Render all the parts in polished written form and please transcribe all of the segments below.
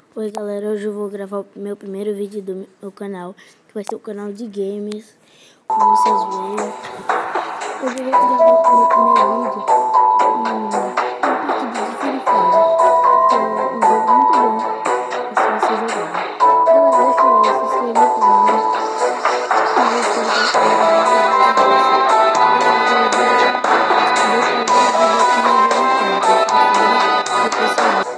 Oi galera, hoje eu vou gravar o meu primeiro vídeo do meu canal, que vai ser o canal de games, como vocês veem. Hoje eu vou gravar o meu primeiro vídeo, uma partida de Free Fire, que é um jogo muito bom, pra você jogar. Galera, deixa o like, se inscreve no canal, e eu espero que eu tenha mais vídeos desses. Galera, eu vou pausar o vídeo aqui e já entrar, pra vocês verem, depois você vê.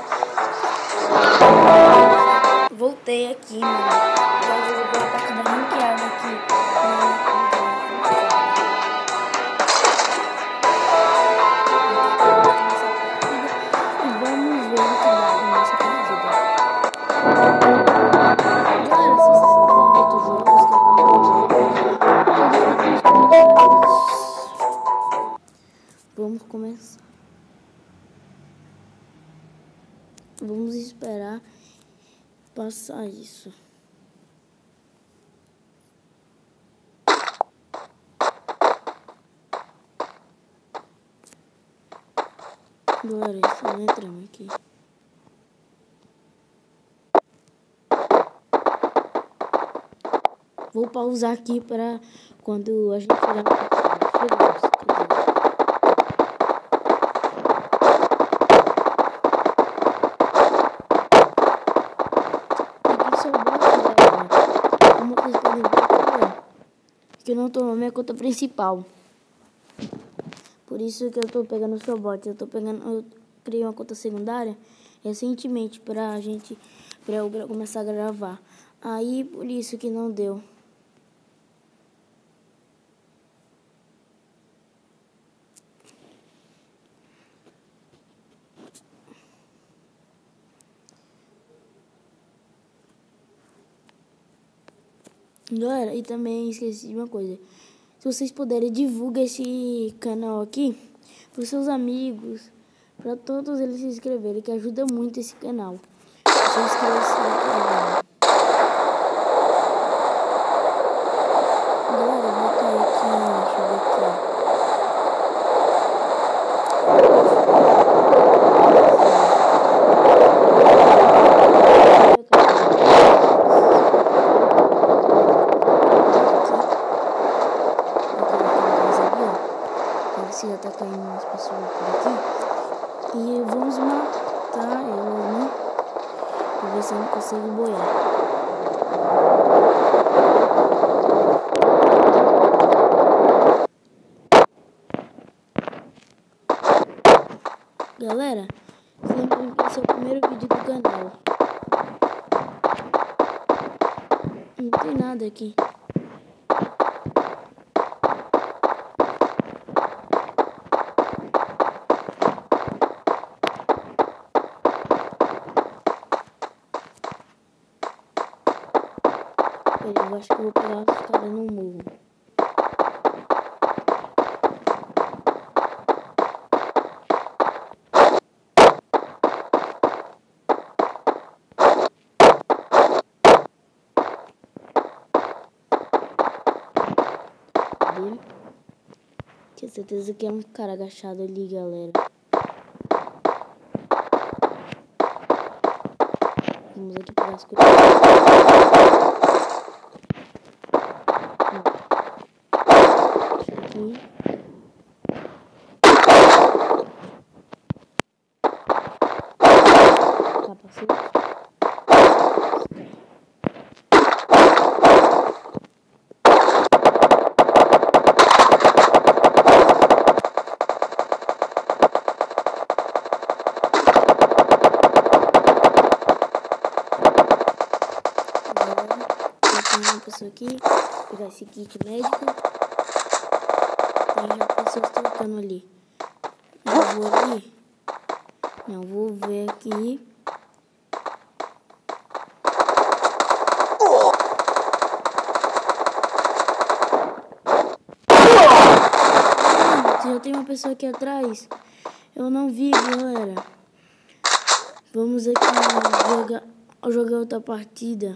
Voltei aqui, mano. Agora eu vou jogar a partida ranqueada aqui na minha conta do Free Fire. E vamos ver o que dá nessa partida. Galera, se vocês quiserem outros jogos que eu tô jogando, deixa nos comentários. Vamos começar. Vamos esperar passar isso. Galera, estão entrando aqui. Vou pausar aqui para quando a gente chegar na partida. Chegamos. Aqui só bot, galera. Como vocês podem ver, que eu não tô na minha conta principal. Por isso que eu tô pegando o seu bot. Eu criei uma conta secundária recentemente pra eu começar a gravar. Aí por isso que não deu. Galera, e também esqueci de uma coisa. Se vocês puderem, divulga esse canal aqui para os seus amigos, para todos eles se inscreverem, que ajuda muito esse canal. Se inscreva. Galera, eu vou cair aqui, deixa eu ver aqui. Já tá caindo umas pessoas por aqui. E vamos matar elas, né? Pra ver se eu não consigo boiar. Galera, se lembrem que esse é o primeiro vídeo do canal. Não tem nada aqui. Eu acho que eu vou pegar os caras no morro. Tinha certeza que é um cara agachado ali, galera. Vamos aqui pegar as coisas. Aqui. Capacete. Tem uma pessoa aqui, vou pegar esse kit médico. Tem já pessoas trocando ali. Eu vou ali. Não, vou ver aqui. Já tem uma pessoa aqui atrás. Eu não vi, galera. Vamos aqui jogar outra partida.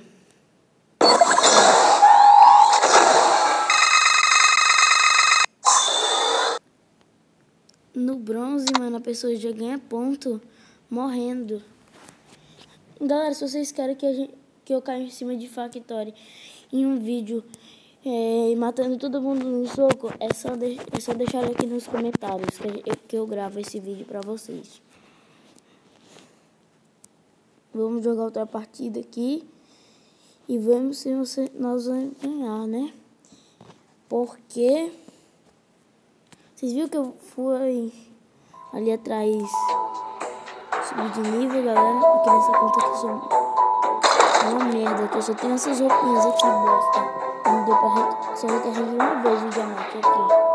No bronze, mano, a pessoa já ganha ponto morrendo. Galera, se vocês querem que eu caia em cima de Factory em um vídeo matando todo mundo no soco, é só deixar aqui nos comentários que eu gravo esse vídeo pra vocês. Vamos jogar outra partida aqui e vemos se nós vamos ganhar, né? Porque vocês viram que eu fui ali atrás subir de nível, galera. Aqui nessa conta que eu sou uma merda, que eu só tenho essas roupinhas aqui, bosta. Não deu pra só recarreguei uma vez o diamante aqui.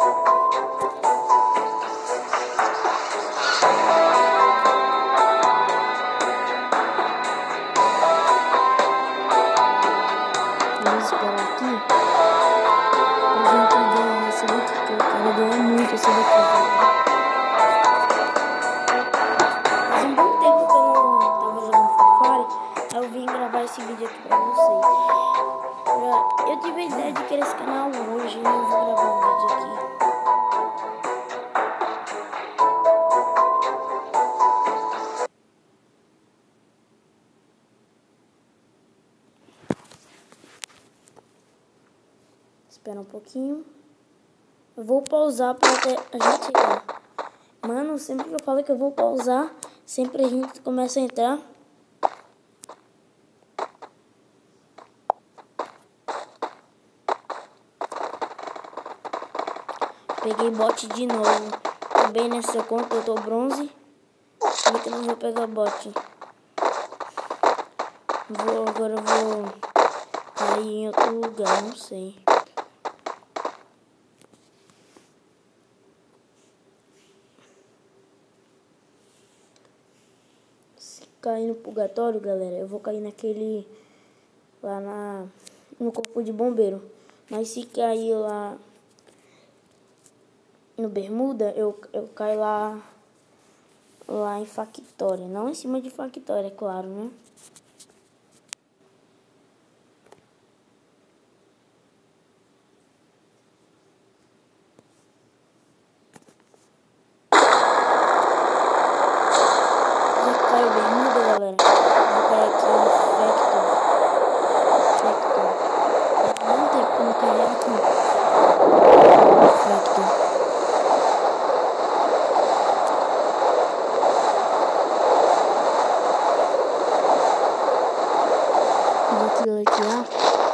Vamos esperar aqui pra gente ganhar essa daqui, que eu quero ganhar muito essa daqui. Faz um bom tempo que eu não tava jogando Free Fire, aí eu vim gravar esse vídeo aqui pra vocês. Eu tive a ideia de criar esse canal hoje e eu vou gravar um vídeo aqui. Espera um pouquinho. Eu vou pausar pra até a gente chegar. Mano, sempre que eu falo que eu vou pausar, sempre a gente começa a entrar. Peguei bot de novo. Também nessa conta eu tô bronze. Como que eu não vou pegar bot? Agora eu vou cair em outro lugar, não sei. Se cair no purgatório, galera, eu vou cair naquele lá no corpo de bombeiro. Mas se cair lá no Bermuda, eu caio lá em Factory. Não em cima de Factory, é claro, né? Já caiu Bermuda, galera. Vou cair aqui em Factory. Não tem como cair aqui. Factory. Desbloquear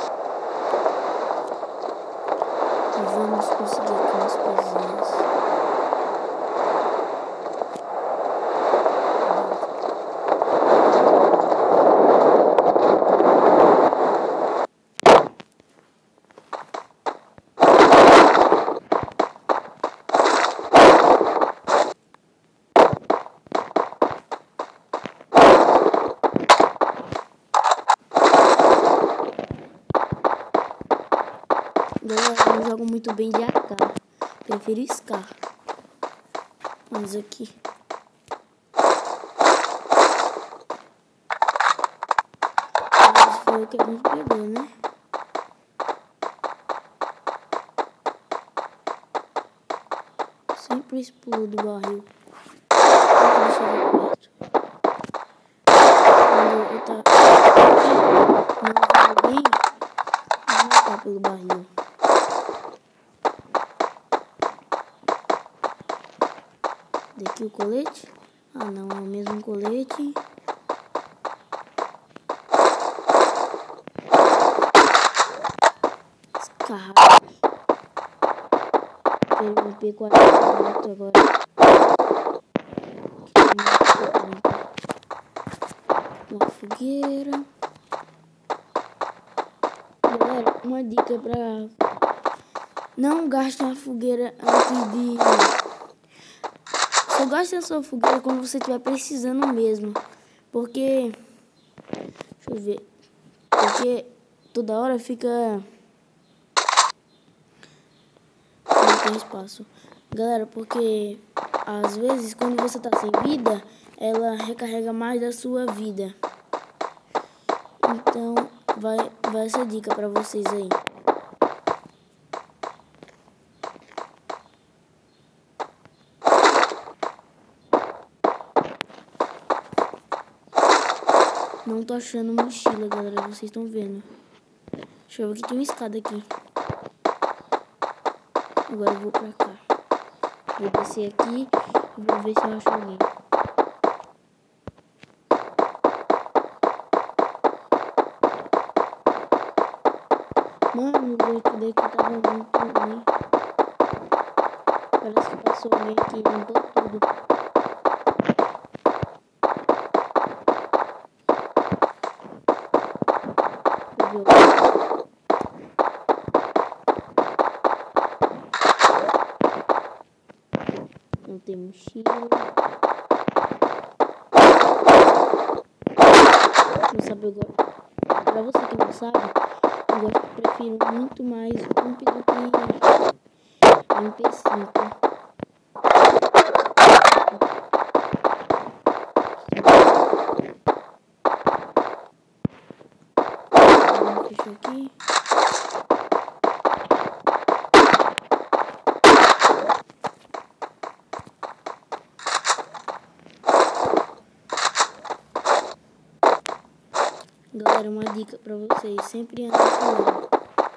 e vamos conseguir algumas coisinhas. Eu não jogo muito bem de AK, prefiro Scar. Mas aqui esse foi o que a gente pegou, né? Sempre explodo o barril. Vou chegar perto. Quando eu tá alguém, vou matar pelo barril. Daqui o colete? Ah, não, é o mesmo colete. Escarrado. MP40 agora. Uma fogueira. Galera, uma dica pra... Não gaste uma fogueira antes de... Só gaste a sua fogueira quando você estiver precisando mesmo. Porque... Deixa eu ver. Porque toda hora fica... Não tem espaço. Galera, porque... Às vezes, quando você tá sem vida, ela recarrega mais da sua vida. Então, vai essa dica pra vocês aí. Não tô achando mochila, galera. Vocês estão vendo. Deixa eu ver que tem uma escada aqui. Agora eu vou pra cá. Vou descer aqui e vou ver se eu acho alguém. Mano, o outro daqui tava muito ruim. Parece que passou alguém aqui e limpou tudo. Não tem mochila. Não sabe agora. Pra você que não sabe, eu prefiro muito mais o Ump do que a MP5. Fechou aqui. Galera, uma dica pra vocês, sempre andem com ele.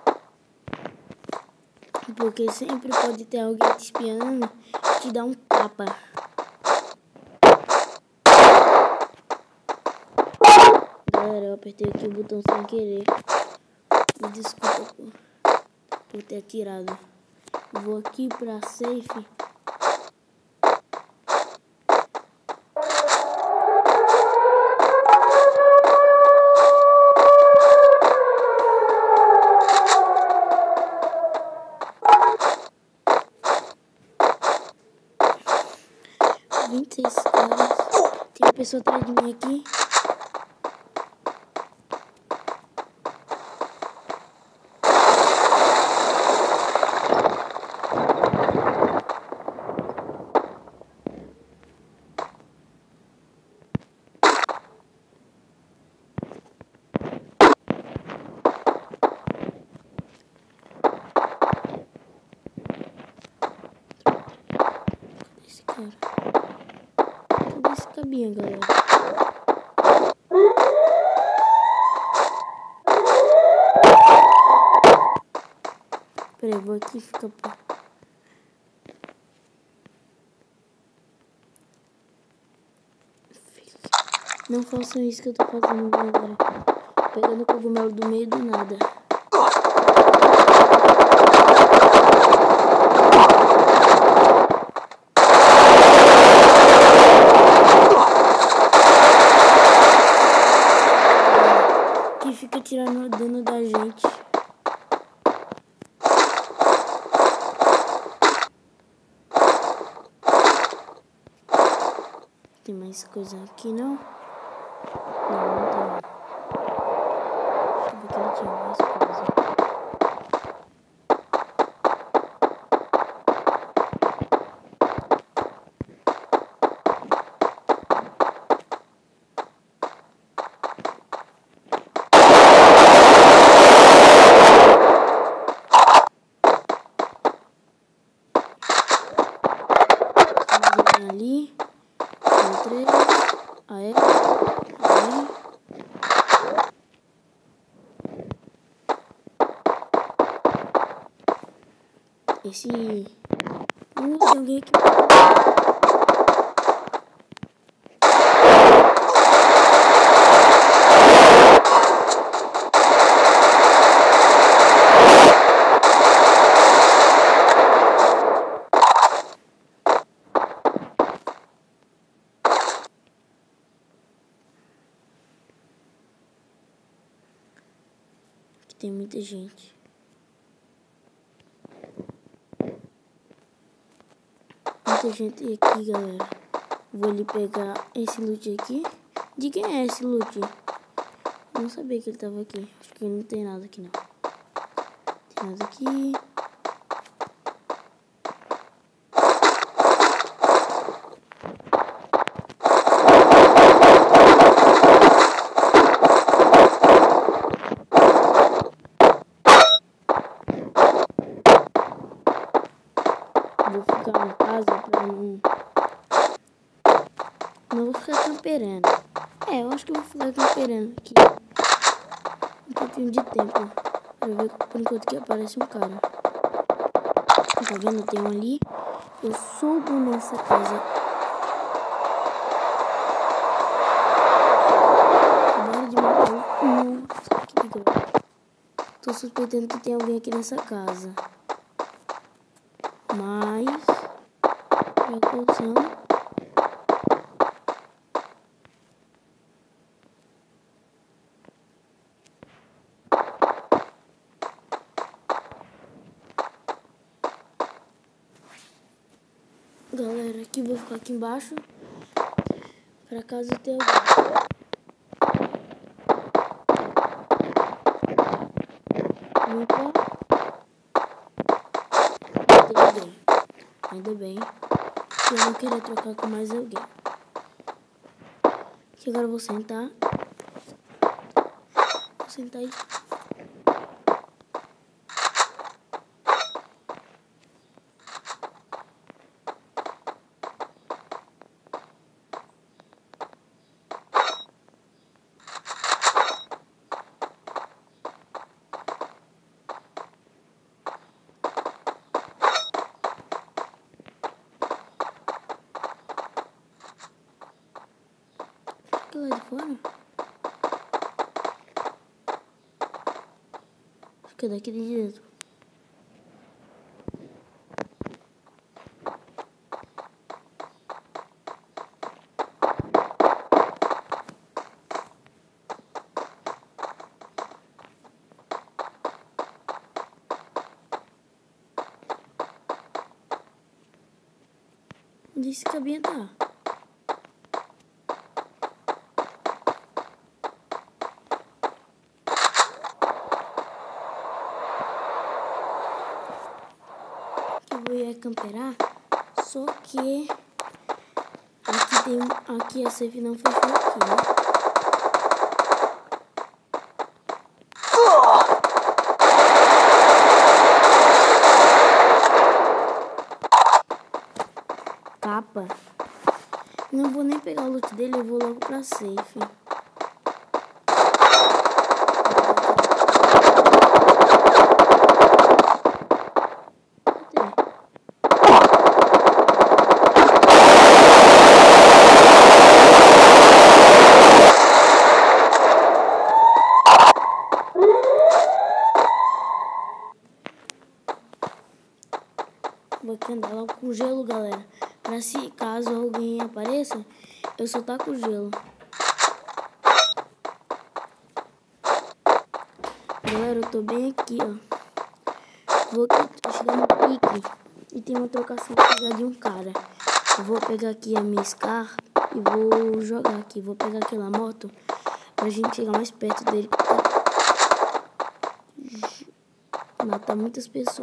Porque sempre pode ter alguém te espiando e te dar um tapa. Galera, eu apertei aqui o botão sem querer. Me desculpa por ter atirado. Vou aqui pra safe. Caras. Tem uma pessoa atrás de mim aqui. Esse cara. Cadê esse cabinho, galera? Peraí, vou aqui e fica... Não façam isso que eu tô fazendo, galera. Pegando o cogumelo do meio do nada. Que fica tirando o dano da gente. Tem mais coisa aqui, não? Não, não tem. Deixa eu ver que ele tinha mais coisa. Ali. Entrei. Aí. Esse... tem alguém aqui. Aqui tem muita gente. Muita gente aqui, galera. Vou ali pegar esse loot aqui. De quem é esse loot? Não sabia que ele tava aqui. Acho que não tem nada aqui, não. Tem nada aqui. Vou ficar em casa pra não vou ficar camperando. Eu acho que eu vou ficar aqui esperando aqui um pouquinho de tempo pra ver por enquanto que aparece um cara. Tá vendo? Tem um ali. Eu subo nessa casa. Acabaram de matar um. Tô suspeitando que tem alguém aqui nessa casa. Mas precaução. Galera, aqui vou ficar aqui embaixo pra caso tenha alguém. Opa. Ainda bem que eu não queria trocar com mais alguém. Aqui agora eu vou sentar. Vou sentar aí. Fica lá de fora. Fica daqui de dentro. Onde esse cabinha tá? Eu ia camperar, só que aqui a safe não fechou aqui, né? Capa. Não vou nem pegar o loot dele, eu vou logo pra safe. Vou aqui andar logo com gelo, galera. Pra se caso alguém apareça, eu só tá com gelo. Galera, eu tô bem aqui, ó. Vou chegar no pique e tem uma trocação já de um cara. Eu vou pegar aqui a minha Scar e vou jogar aqui. Vou pegar aquela moto pra gente chegar mais perto dele. Matar muitas pessoas.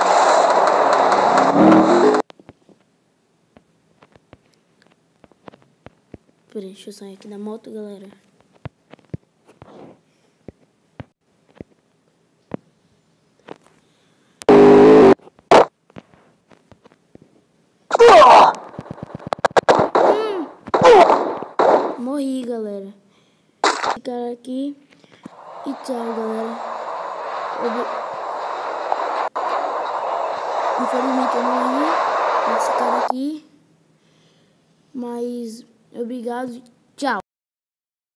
Peraí, deixa eu sair aqui da moto, galera. Morri, galera. Ficar aqui e tchau, galera. Infelizmente eu morri nesse cara aqui, mas obrigado